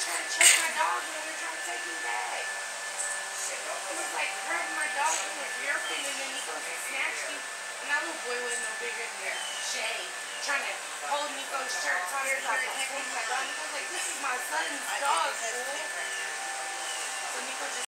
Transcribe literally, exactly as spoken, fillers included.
trying to choke my dog when we were trying to take him back. He was like grabbing my dog and was yerking, and then he goes to snatch me. And that little boy was no bigger than Shay, trying to hold Nico's shirt on his head and take my dog. I was like, this is my son's dog, fool. So Nico just